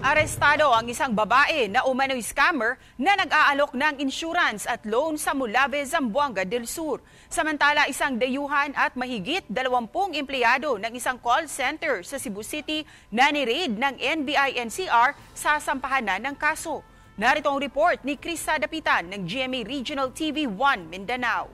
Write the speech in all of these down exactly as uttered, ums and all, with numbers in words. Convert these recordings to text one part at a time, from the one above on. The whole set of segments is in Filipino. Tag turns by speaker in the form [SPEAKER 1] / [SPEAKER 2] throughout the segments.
[SPEAKER 1] Arestado ang isang babae na umano'y scammer na nag-aalok ng insurance at loan sa Mulave, Zamboanga del Sur. Samantala, isang dayuhan at mahigit dalawampung empleyado ng isang call center sa Cebu City na ni-raid ng N B I N C R sa sampahan na ng kaso. Narito ang report ni Krista Dapitan ng G M A Regional T V one Mindanao.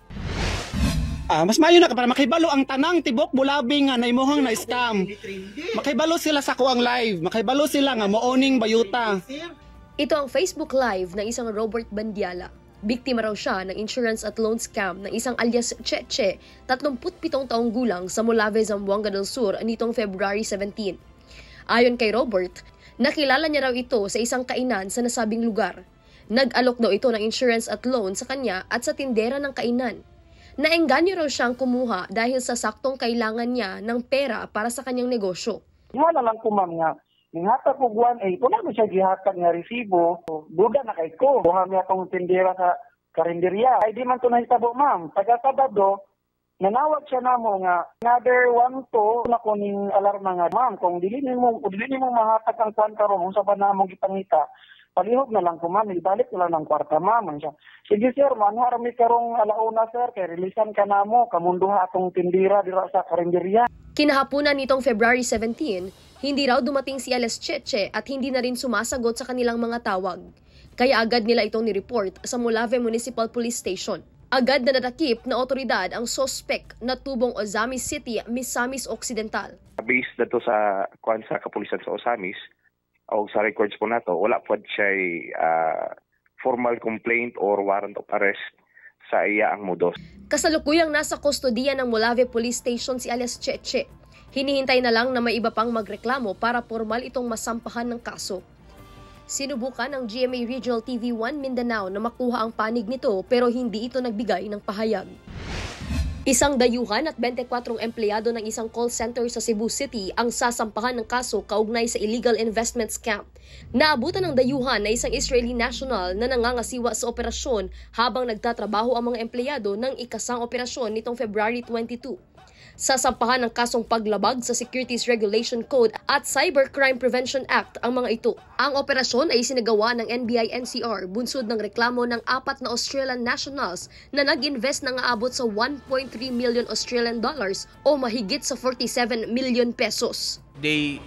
[SPEAKER 2] Ah, mas maayo na ka para makibalo ang tanang tibok Bulabi nga naimuhang na scam. Makibalo sila sa kuang live, makibalo sila nga mooning bayuta.
[SPEAKER 3] Ito ang Facebook Live ng isang Robert Bandiala. Biktima raw siya ng insurance at loan scam ng isang alias Cheche, tatlumputpitong taong gulang sa Mulave, Zamboanga del Sur nitong February seventeen. Ayon kay Robert, nakilala niya raw ito sa isang kainan sa nasabing lugar. Nag-alok daw ito ng insurance at loan sa kanya at sa tindera ng kainan. Naengganyo raw siyang kumuha dahil sa saktong kailangan niya ng pera para sa kanyang negosyo.
[SPEAKER 4] Nga na lang ko ma'am nga, ninghatag ko guwan, eh, kung ano siya gihatag nga resibo, duda na kay ko. Buha niya itong tindera sa karinderya. Ay di man ito nahitabo ma'am. Taga-sabado, nanawag siya na mo nga, another one to, na ko ning alarma nga, ma'am, kung dili mo, dili mo mahatag ang kwanta ro, kung sa ba na mong ipangita, palihog na lang ko ma'am, ibalik na lang ng kwarta ma'am. Sige sir, mano arami karong alauna sir, kay releasan ka na mo, kamunduha atong tindira dira sa karinderya.
[SPEAKER 3] Kinahapunan nitong February seventeen, hindi raw dumating si Alias Cheche at hindi na rin sumasagot sa kanilang mga tawag. Kaya agad nila itong ni-report sa Mulave Municipal Police Station. Agad na nadakip na otoridad ang sospek na tubong Ozamis City, Misamis Occidental.
[SPEAKER 5] Based na to sa kwan sa kapulisan sa Ozamis, o sa records po nato, wala po siya uh, formal complaint or warrant of arrest sa iya ang modos.
[SPEAKER 3] Kasalukuyang nasa kustodiya ng Mulave Police Station si alias Cheche. Hinihintay na lang na may iba pang magreklamo para formal itong masampahan ng kaso. Sinubukan ng G M A Regional T V one Mindanao na makuha ang panig nito pero hindi ito nagbigay ng pahayag. Isang dayuhan at twenty-four empleyado ng isang call center sa Cebu City ang sasampahan ng kaso kaugnay sa illegal investment scam. Naabutan ng dayuhan na isang Israeli national na nangangasiwa sa operasyon habang nagtatrabaho ang mga empleyado ng ikasang operasyon nitong February twenty-two. Sasampahan ng kasong paglabag sa Securities Regulation Code at Cybercrime Prevention Act ang mga ito. Ang operasyon ay sinagawa ng N B I N C R bunsod ng reklamo ng apat na Australian nationals na nag-invest ng aabot sa one point three million Australian dollars o mahigit sa forty-seven million pesos.
[SPEAKER 6] They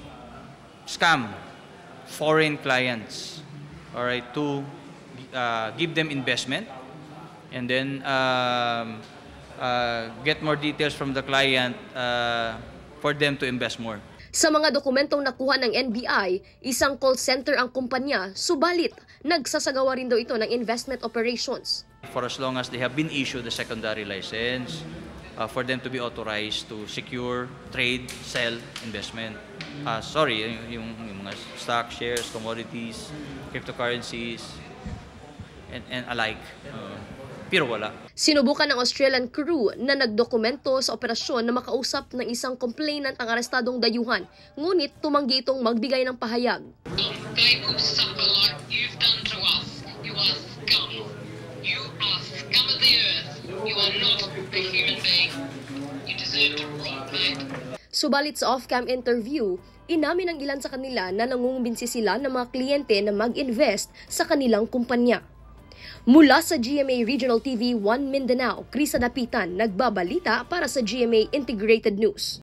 [SPEAKER 6] scam foreign clients, all right, to uh, give them investment and then um, Uh, get more details from the client uh, for them to invest more.
[SPEAKER 3] Sa mga dokumentong nakuha ng N B I, isang call center ang kumpanya, subalit nagsasagawa rin daw ito ng investment operations.
[SPEAKER 6] For as long as they have been issued a secondary license, uh, for them to be authorized to secure, trade, sell, investment. Uh, sorry, yung, yung mga stock, shares, commodities, cryptocurrencies, and, and alike. Uh, Pero wala.
[SPEAKER 3] Sinubukan ng Australian crew na nagdokumento sa operasyon na makausap ng isang complainant ang arestadong dayuhan, ngunit tumanggi itong magbigay ng pahayag.
[SPEAKER 7] Guy who suffer like you've done to us, you are scum. You are scum of the earth. You are not a human being. You deserve to rot, mate.
[SPEAKER 3] Subalit sa off-cam interview, inamin ng ilan sa kanila na nangungumbinsi sila ng mga kliyente na mag-invest sa kanilang kumpanya. Mula sa G M A Regional T V one Mindanao, Krista Dapitan, nagbabalita para sa G M A Integrated News.